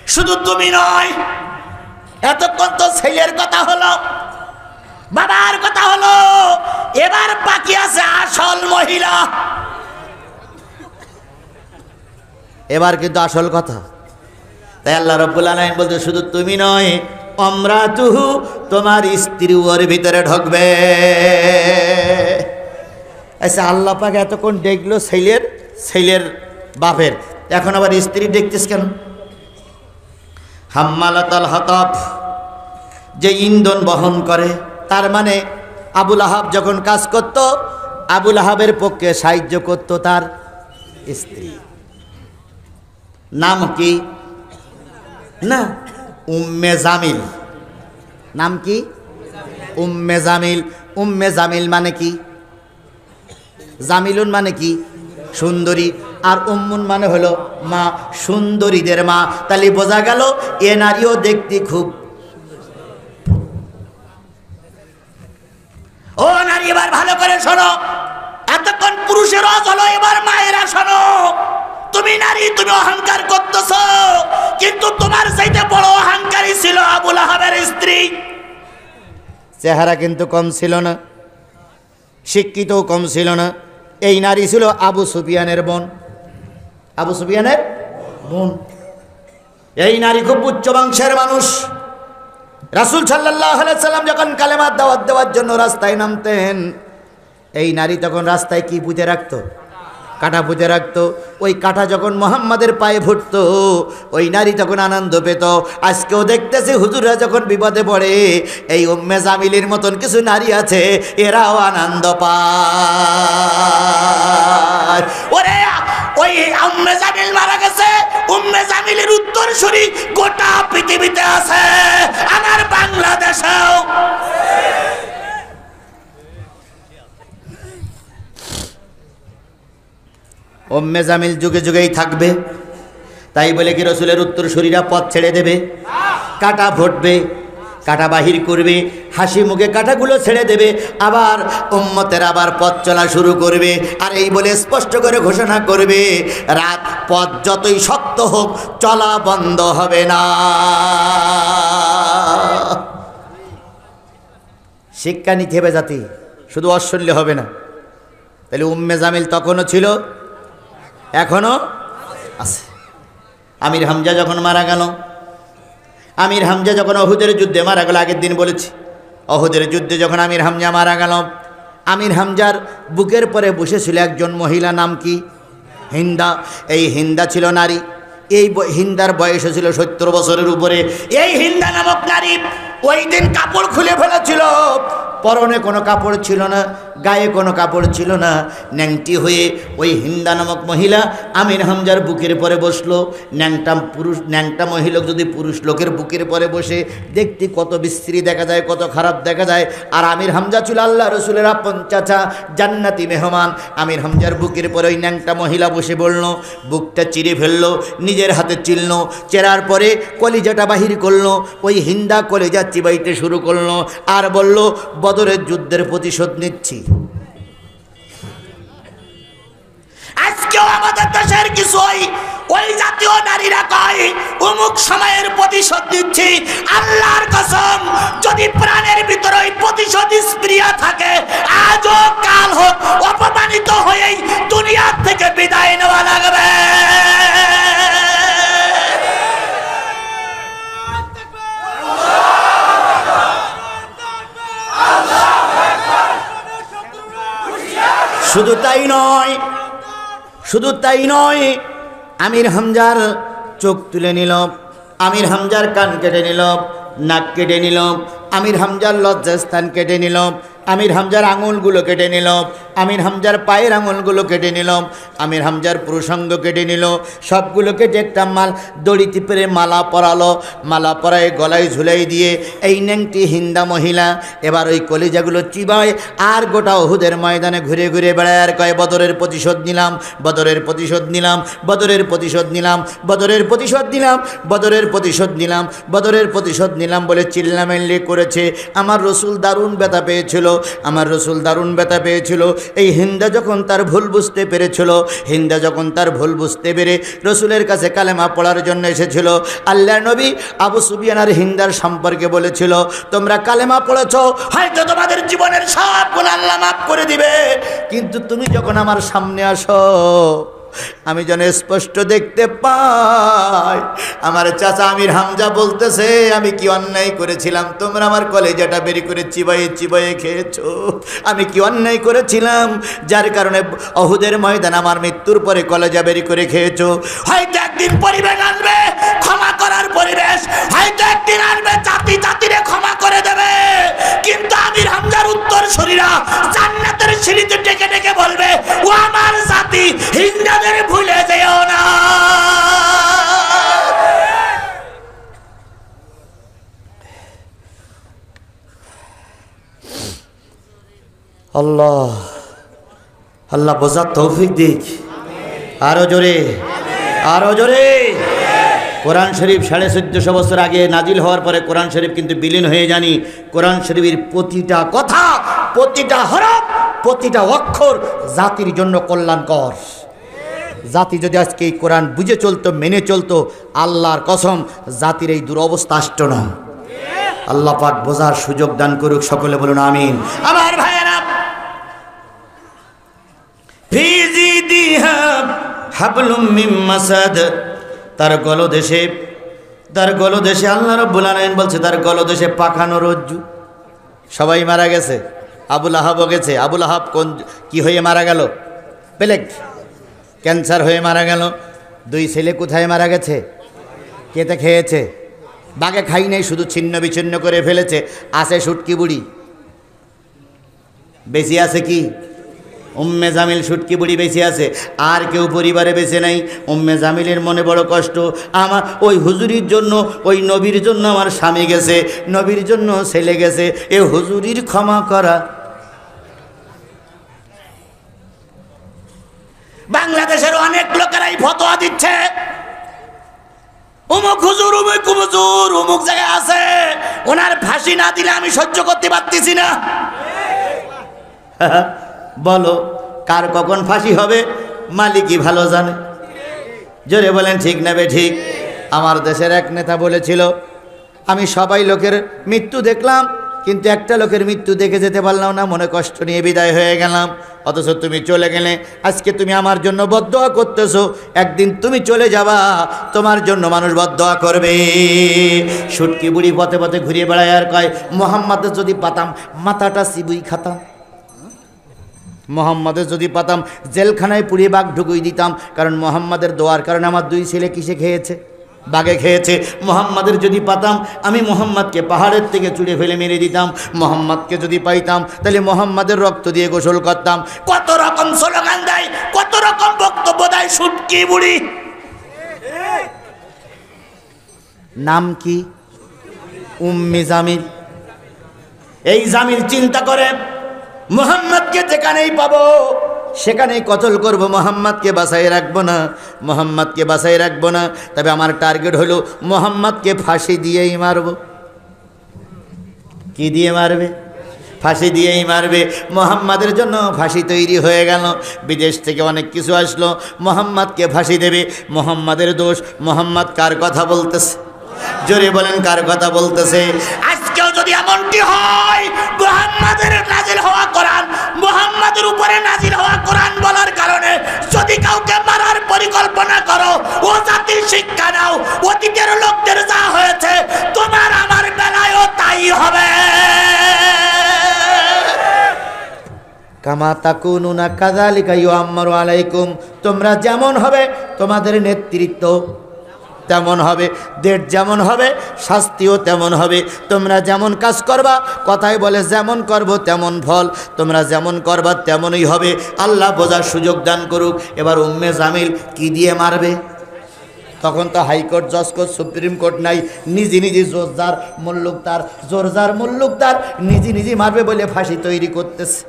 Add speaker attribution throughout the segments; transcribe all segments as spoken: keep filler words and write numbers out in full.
Speaker 1: শুধু তুমি নয়, এতক্ষণ তো ছেলের কথা হলো, বাবার কথা হলো, এবার বাকি আছে আসল মহিলা। এবার কিন্তু আসল কথা। তাই আল্লাহ রাব্বুল আলামিন বলতে শুধু তুমি নয়, আমরাতুহু, তোমার স্ত্রী ওর ভিতরে ঢুকবে। আচ্ছা, আল্লাহ পাক এতক্ষণ দেখলো ছেলের ছেলের বাপের, এখন আবার স্ত্রী দেখতেছ কেন? হাম্মালাতাল হাতাব, যে ইন্ধন বহন করে, তার মানে আবুল আহাব যখন কাজ করত, আবুল আহাবের পক্ষে সাহায্য করত তার স্ত্রী। নাম কি? না, উম্মে জামিল। নাম কি? উম্মে জামিল। উম্মে জামিল মানে কি? জামিলুন মানে কি? সুন্দরী। আর উম্মুন মানে হলো মা, সুন্দরীদের মা। তাহলে বোঝা গেল এ নারীও দেখতে খুব। ও নারী, এবার ভালো করে শোনো। এতক্ষণ পুরুষের রস হলো, এবার মায়েরা শোনো। তুমি নারী, তুমি অহংকার করতেছ, কিন্তু তোমার চাইতে বড় অহংকারী ছিল আবুল আহাবের স্ত্রী। চেহারা কিন্তু কম ছিল না, শিক্ষিতও কম ছিল না। এই নারী ছিল আবু সুফিয়ানের বোন। আবু সুফিয়ানের বোন। এই নারী খুব উচ্চ বংশের মানুষ। রাসূল সাল্লাল্লাহু আলাইহি সাল্লাম যখন কালেমার দাওয়াত দেওয়ার জন্য রাস্তায় নামতেন, এই নারী তখন রাস্তায় কি পুঁতে রাখতো? কাঁটা পুঁতে রাখতো। ওই কাঁটা যখন মোহাম্মদের পায়ে ফুটতো, ওই নারী তখন আনন্দ পেত। আজকেও দেখতেছি হুজুররা যখন বিপদে পড়ে, এই উম্মে জামিলের মতন কিছু নারী আছে, এরাও আনন্দ পায়। ওরে, ওই উম্মে জামিল মারা গেছে, উম্মে জামিলের উত্তরসূরি গোটা পৃথিবীতে আছে, আমার বাংলাদেশেও। উম্মে জামিল যুগে যুগেই থাকবে। তাই বলে কি রসুলের উত্তরসূরিরা পথ ছেড়ে দেবে? কাঁটা ফুটবে, কাঁটা বাহির করবে, হাসি মুখে কাঁটাগুলো ছেড়ে দেবে, আবার উম্মতের আবার পথ চলা শুরু করবে। আর এই বলে স্পষ্ট করে ঘোষণা করবে, রাত পথ যতই শক্ত হোক, চলা বন্ধ হবে না। শিক্ষা নিতে হবে জাতি, শুধু অশ্বল্য হবে না। তাহলে উম্মে জামিল তখনও ছিল, এখনো আছে। আমির হামজা যখন মারা গেল, আমির হামজা যখন অহুদের যুদ্ধে মারা গেল, আগের দিন বলেছি, অহুদের যুদ্ধে যখন আমির হামজা মারা গেল, আমির হামজার বুকের পরে বসেছিল একজন মহিলা, নাম কি? হিন্দা। এই হিন্দা ছিল নারী। এই হিন্দার বয়স ছিল সত্তর বছরের উপরে। এই হিন্দা নামক নারী ওই দিন কাপড় খুলে ফেলেছিল, পরনে কোনো কাপড় ছিল না, গায়ে কোনো কাপড় ছিল না, ন্যাংটি হয়ে ওই হিন্দা নামক মহিলা আমির হামজার বুকের পরে বসলো। ন্যাংটা পুরুষ, ন্যাংটা মহিলা যদি পুরুষ লোকের বুকের পরে বসে, দেখতে কত বিশ্রী দেখা যায়, কত খারাপ দেখা যায়। আর আমির হামজা ছিল আল্লাহ রসুলের আপন চাচা, জান্নাতি মেহমান। আমির হামজার বুকের পরে ওই ন্যাংটা মহিলা বসে বলল, বুকটা চিরে ফেললো, নিজের হাতে চিরল, চেরার পরে কলিজাটা বাহির করলো। ওই হিন্দা কলিজা চিবাইতে শুরু করলো, আর বলল, বদরের যুদ্ধের প্রতিশোধ নিচ্ছি। আজকেও আমাদের দেশের কিছু ওই জাতীয় নারীরা কয়, অমুক সময়ের প্রতিশোধ নিচ্ছি। আল্লাহর কসম, যদি প্রাণের ভিতরে ওই প্রতিশোধ স্প্রিয়া থাকে, আজও কাল হোক অপমানিত হয়েই দুনিয়া থেকে বিদায় নেওয়া লাগবে। শুধু তাই নয়, শুধু তাই নয়, আমির হামজার চোখ তুলে নিল, আমির হামজার কান কেটে নিল, নাক কেটে নিল, আমির হামজার লজ্জাস্থান কেটে নিল, আমির হামজার আঙুলগুলো কেটে নিল, আমির হামজার পায়ের আঙুলগুলো কেটে নিল, আমির হামজার পুরুষাঙ্গ কেটে নিল, সবগুলো কেটে একটা মাল দড়ি টিপে মালা পরালো। মালা পরায় গলায় ঝুলাই দিয়ে এই ন্যাংটি হিন্দা মহিলা এবার ওই কলিজাগুলো চিবায়, আর গোটা ওহুদের ময়দানে ঘুরে ঘুরে বেড়ায়, আর কয়, বদরের প্রতিশোধ নিলাম, বদরের প্রতিশোধ নিলাম, বদরের প্রতিশোধ নিলাম, বদরের প্রতিশোধ নিলাম, বদরের প্রতিশোধ নিলাম, বদরের প্রতিশোধ নিলাম বলে চিল্লামিল্লি করেছে। আমার রসুল দারুণ ব্যথা পেয়েছিল, আমার রসুল দারুণ ব্যথা পেয়েছিল। এই হিন্দা যখন তার ভুল বুঝতে পেরেছিল, হিন্দা যখন তার ভুল বুঝতে পেরে রসুলের কাছে কালেমা পড়ার জন্য এসেছিল, আল্লাহর নবী আবু সুফিয়ান আর হিন্দার সম্পর্কে বলেছিল, তোমরা কালেমা পড়েছো, হয়তো তোমাদের জীবনের সব গুনাহ আল্লাহ মাফ করে দিবে, কিন্তু তুমি যখন আমার সামনে আসো আমি যেন স্পষ্ট দেখতে পাই আমার চাচা আমির হামজা বলতেছে আমি কি অন্যায় করেছিলাম, তোমরা আমার কলেজাটা বেরি করে চিবাইয়ে চিবাইয়ে খেয়েছো, আমি কি অন্যায় করেছিলাম যার কারণে অহুদের ময়দান আমার মৃত্যুর পরে কলেজা বেরি করে খেয়েছো। হয়তো একদিন পরিবেশ আসবে ক্ষমা করার পরিবেশ, হয়তো একদিন আসবে জাতি জাতিরে ক্ষমা করে দেবে, কিন্তু আমির হামজার উত্তর শরীরা জান্নাতের সিঁড়িতে ডেকে ডেকে বলবে, ও আমার জাতি হিন্দাদের ভুলে যেও না। আল্লাহ আল্লাহ বোঝার তৌফিক দিক। আরো জোরে আরো জোরে। কোরআন শরীফ সাড়ে চোদ্দশো বছর আগে নাজিল হওয়ার পরে কোরআন শরীফ কিন্তু বিলীন হয়ে জানি, কোরআন শরীফের প্রতিটা কথা, প্রতিটা হরফ, প্রতিটা অক্ষর জাতির জন্য কল্যাণকর। জাতি যদি আজকে এই কোরআন বুঝে চলতো, মেনে চলতো, আল্লাহর কসম জাতির এই দুরবস্থা আসতো না। আল্লাহ পাক বোঝার সুযোগ দান করুক, সকলে বলুন আমিন। আমার ভাইয়েরা, হাবলুম মিন মাসাদ, তার গলদেশে, তার গলদেশে আল্লাহ রাব্বুল আলামিন বলছে তার গলদেশে পাখানো রজ্জু। সবাই মারা গেছে, আবুল আহাবও গেছে। আবুল আহাব কোন কি হয়ে মারা গেল? প্লেগ ক্যান্সার হয়ে মারা গেল। দুই ছেলে কোথায় মারা গেছে? কেতে খেয়েছে? বাগে খাই নাই, শুধু ছিন্ন বিচ্ছিন্ন করে ফেলেছে। আছে শুটকি বুড়ি, বেশি আছে কি? উম্মে জামিল শুটকি বুড়ি বেশি আছে, আর কেউ পরিবারে বেঁচে নাই। উম্মে জামিলের মনে বড় কষ্ট, আমার ওই হুজুরির জন্য, ওই নবীর জন্য আমার স্বামী গেছে, নবীর জন্য ছেলে গেছে, এ হুজুরির ক্ষমা করা। বাংলাদেশের অনেক লোকেরাই ফতোয়া দিচ্ছে, অমুক হুজুর অমুক হুজুর অমুক জায়গায় আছে, ওনার ফাঁসি না দিলে আমি সহ্য করতে পারতেছি না। বলো কার কখন ফাঁসি হবে মালিকই ভালো জানে। জোরে বলেন ঠিক না বে ঠিক? আমার দেশের এক নেতা বলেছিল, আমি সবাই লোকের মৃত্যু দেখলাম কিন্তু একটা লোকের মৃত্যু দেখে যেতে পারলাম না, মনে কষ্ট নিয়ে বিদায় হয়ে গেলাম। অথচ তুমি চলে গেলে, আজকে তুমি আমার জন্য বদদোয়া করতেছো, একদিন তুমি চলে যাবা, তোমার জন্য মানুষ বদদোয়া করবে। শুটকি বুড়ি পথে পথে ঘুরিয়ে বেড়ায় আর কয়, মোহাম্মদের যদি পাতাম মাথাটা সিবুই খাতাম, মোহাম্মদের যদি পাতাম জেলখানায় পুড়িয়ে বাঘ ঢুকুই দিতাম, কারণ মোহাম্মদের দোয়ার কারণে আমার দুই ছেলে কিসে খেয়েছে? বাঘে খেয়েছে। মোহাম্মদের যদি পাতাম আমি মোহাম্মদকে পাহাড়ের থেকে চুড়ে ফেলে মেরে দিতাম, মোহাম্মদকে যদি পাইতাম তাহলে মোহাম্মদের রক্ত দিয়ে গোসল করতাম। কত রকম স্লোগান দেয়, কত রকম বক্তব্য দেয় শুটকি বুড়ি। নাম কি? উম্মে জামিল। এই জামিল চিন্তা করে মোহাম্মদকে যেখানেই পাবো সেখানেই কতল করব, মোহাম্মদকে বাঁচাই রাখবো না, মোহাম্মদকে বাঁচাই রাখবো না। তবে আমার টার্গেট হলো মোহাম্মদকে ফাঁসি দিয়েই মারব। কি দিয়ে মারবে? ফাঁসি দিয়েই মারবে। মোহাম্মদের জন্য ফাঁসি তৈরি হয়ে গেল। বিদেশ থেকে অনেক কিছু আসলো, মোহাম্মদকে ফাঁসি দেবে। মোহাম্মদের দোষ। মোহাম্মদ কার কথা বলতেছে? জোরে বলেন কার কথা বলতেছে? আজকেও যদি এমনটি হয়, মুহাম্মাদের নাজিল হওয়া কোরআন, মুহাম্মাদের উপরে নাজিল হওয়া কোরআন বলার কারণে যদি কাউকে মারার পরিকল্পনা করো, ও জাতির শিক্ষা নাও, অতীতের লোকদের যা হয়েছে তোমার আমার বেলায়ও তাই হবে। কামা তাকুনুনা কাযালিকা ইউআম্মারু আলাইকুম, তোমরা যেমন হবে তোমাদের নেতৃত্ব তেমন হবে, দেশ যেমন হবে শাস্তিও তেমন হবে। তোমরা যেমন কাজ করবা, কথায় বলে যেমন করব তেমন ফল, তোমরা যেমন করবা তেমনই হবে। আল্লাহ বোঝার সুযোগ দান করুক। এবার উম্মে জামিল কি দিয়ে মারবে? তখন তো হাইকোর্ট, জজ কোর্ট, সুপ্রিম কোর্ট নাই। নিজে নিজে জোরদার মুল্লুকদার, জোরদার মুল্লুকদার নিজে নিজে মারবে বলে ফাঁসি তৈরি করতেছে।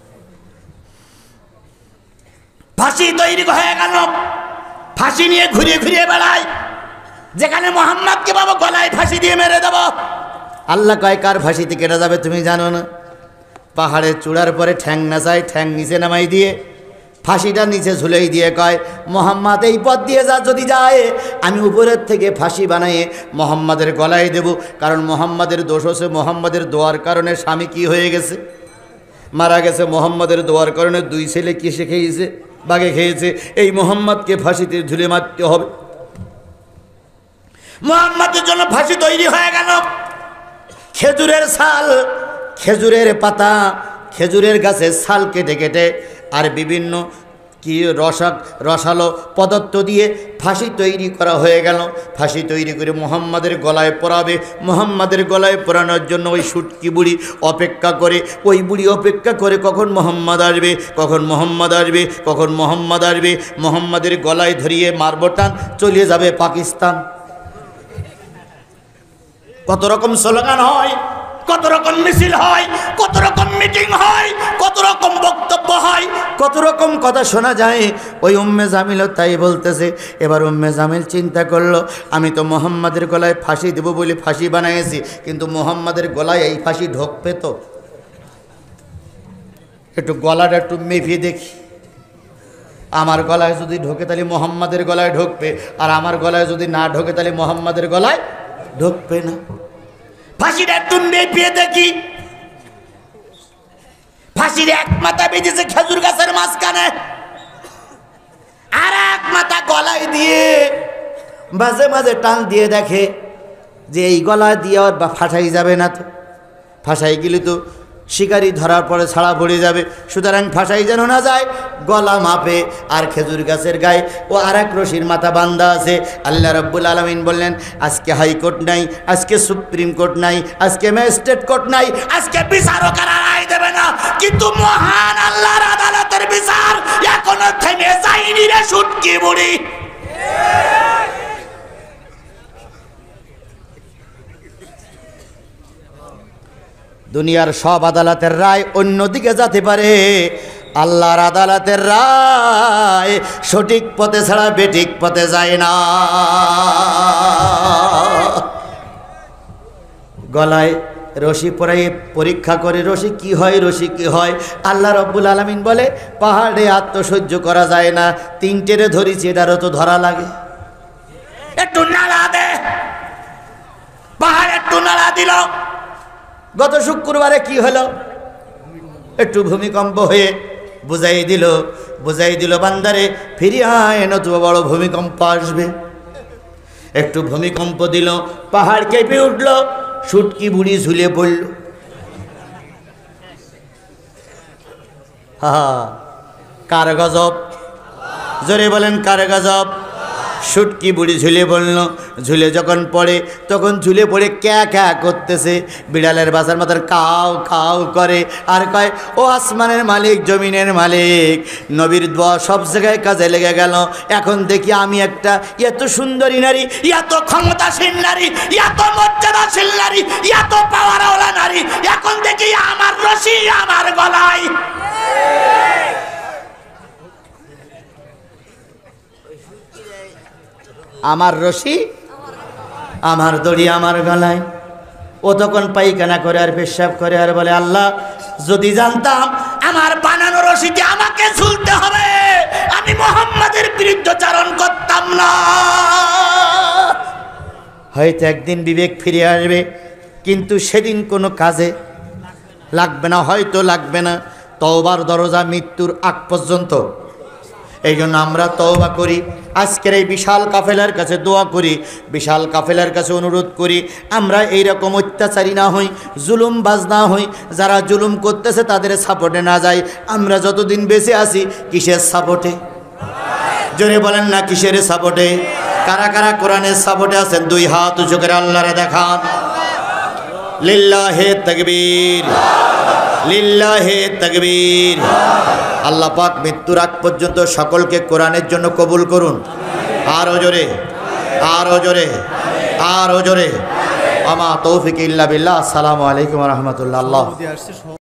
Speaker 1: ফাঁসি তৈরি হয়ে গেল, ফাঁসি নিয়ে ঘুরিয়ে ঘুরিয়ে বেড়ায়। যেখানে মোহাম্মদকে বাবা গলায় ফাঁসি দিয়ে মেরে দেব। আল্লাহ কয় কার ফাঁসিতে কেটে যাবে তুমি জানো না? পাহাড়ে চূড়ার পরে ঠ্যাং নাচায়, ঠ্যাং নিচে নামাই দিয়ে ফাঁসিটা নিচে ঝুলেই দিয়ে কয়, মোহাম্মদ এই পথ দিয়ে যা যদি যায় আমি উপরের থেকে ফাঁসি বানাইয়ে মোহাম্মদের গলায় দেব। কারণ মোহাম্মদের দোষ হচ্ছে মোহাম্মদের দোয়ার কারণে স্বামী কি হয়ে গেছে, মারা গেছে। মোহাম্মদের দোয়ার কারণে দুই ছেলে কিসে খেয়েছে, বাঘে খেয়েছে। এই মোহাম্মদকে ফাঁসিতে ঝুলে মারতে হবে। মোহাম্মদের জন্য ফাঁসি তৈরি হয়ে গেল। খেজুরের ছাল, খেজুরের পাতা, খেজুরের গাছের ছাল কেটে কেটে আর বিভিন্ন কি রসাক রসালো পদার্থ দিয়ে ফাঁসি তৈরি করা হয়ে গেল। ফাঁসি তৈরি করে মোহাম্মদের গলায় পরাবে। মোহাম্মদের গলায় পরানোর জন্য ওই সুটকি বুড়ি অপেক্ষা করে, ওই বুড়ি অপেক্ষা করে কখন মোহাম্মদ আসবে, কখন মোহাম্মদ আসবে, কখন মোহাম্মদ আসবে। মোহাম্মদের গলায় ধরিয়ে মারব টান, চলে যাবে পাকিস্তান। কত রকম স্লোগান হয়, কত রকম মিছিল হয়, কত রকম মিটিং হয়, কত রকম বক্তব্য হয়, কত রকম কথা শোনা যায়। ওই উম্মে জামিলও তাই বলতেছে। এবার উম্মে জামিল চিন্তা করলো, আমি তো মোহাম্মদের গলায় ফাঁসি দেবো বলে ফাঁসি বানাইছি, কিন্তু মোহাম্মদের গলায় এই ফাঁসি ঢোকবে তো? একটু গলাটা একটু মেপে দেখি। আমার গলায় যদি ঢোকে তাহলে মোহাম্মদের গলায় ঢোকবে, আর আমার গলায় যদি না ঢোকে তাহলে মোহাম্মদের গলায় ঢোকবে না। ফাঁসিটা একটু মেপে দেখি। ফাঁসির এক মাথা বেঁধেছে খেজুর গাছের মাঝখানে, আর এক মাথা গলায় দিয়ে মাঝে মাঝে টান দিয়ে দেখে যে এই গলায় দিয়ে আর বা ফাঁসাই যাবে না। তো ফাঁসাই গেলে তো শিকারি ধরার পরে ছাড়া পড়ে যাবে, সুতরাং ফাঁসাই যেন না যায় গলা মাপে। আর খেজুর গাছের গায়ে ও আর এক রশির মাথা বান্ধা আছে। আল্লাহ রাব্বুল আলামিন বললেন, আজকে হাইকোর্ট নাই, আজকে সুপ্রিম কোর্ট নাই, আজকে ম্যাজিস্ট্রেট কোর্ট নাই, আজকে বিচারকেরা রায় দেবে না, কিন্তু মহান আল্লাহর আদালতের বিচার এখনো থেমে যায়নি রে সুটকি বুড়ি। দুনিয়ার সব আদালতের রায় অন্যদিকে যেতে পারে, আল্লাহর আদালতের রায় সঠিক পথে ছাড়া বেঠিক পথে যায় না। গলায় রশি পরাইয়ে পরীক্ষা করে রশি কি হয়, রশি কি হয়। আল্লাহ রাব্বুল আলামিন বলে, পাহাড়ে আত্মসহ্য করা যায় না, তিনটেরে ধরিছি, এটারও তো ধরা লাগে। একটু নাড়া দে, পাহাড় একটু নাড়া দিল। গত শুক্রবারে কি হলো, একটু ভূমিকম্প হয়ে বুঝাই দিল, বুঝাই দিল বান্দারে ফিরিয়ে আয়, নতুবা বড় ভূমিকম্প আসবে। একটু ভূমিকম্প দিল, পাহাড় কেঁপে উঠল, সুটকি বুড়ি ঝুলে পড়ল। হা কার গজব, জোরে বলেন কার গজব। সুটকি বুড়ি ঝুলে পড়ল। ঝুলে যখন পড়ে তখন ঝুলে পড়ে ক্যা ক্যা করতেছে, বিড়ালের বাসার মাথার কাউ কাউ করে আর কয়, ও আসমানের মালিক, জমিনের মালিক, নবীর দোয়া সব জায়গায় কাজে লেগে গেল। এখন দেখি আমি একটা এত সুন্দরী নারী, এত ক্ষমতাশীল নারী, এত মর্যাদাশীল নারী, এত পাওয়ারওয়ালা নারী, এখন দেখি আমার রশি আমার গলায়। আমার রশি আমার দড়ি আমার গলায়। ও তখন পায়খানা করে আর পেশাব করে আর বলে, আল্লাহ যদি জানতাম আমার বানানো রশিতে আমাকে ঝুলতে হবে, আমি মুহাম্মাদের বিরুদ্ধাচরণ করতাম না। হয়তো একদিন বিবেক ফিরে আসবে, কিন্তু সেদিন কোনো কাজে লাগবে না, হয়তো লাগবে না। তওবার দরজা মৃত্যুর আগ পর্যন্ত। এই জন্য আমরা তওবা করি, আজকের এই বিশাল কাফেলার কাছে দোয়া করি, বিশাল কাফেলার কাছে অনুরোধ করি, আমরা এইরকম অত্যাচারী না হই, জুলুমবাজ না হই। যারা জুলুম করতেছে তাদের সাপোর্টে না যাই। আমরা যতদিন বেঁচে আছি কিসের সাপোর্টে? জোরে বলেন না কিসের সাপোর্টে? কারা কারা কোরআনের সাপোর্টে আছেন দুই হাত উঁচু করে আল্লাহরে দেখান। লিল্লাহে তাকবীর, লিল্লাহে তাকবীর। আল্লাহ পাক মৃত্যুর আগ পর্যন্ত সকলকে কোরআনের জন্য কবুল করুন। আরো জোরে, আরো জোরে, আরো জোরে। আমা তৌফিক ইল্লা বিল্লাহ। আসসালামু আলাইকুম ওয়া রাহমাতুল্লাহ।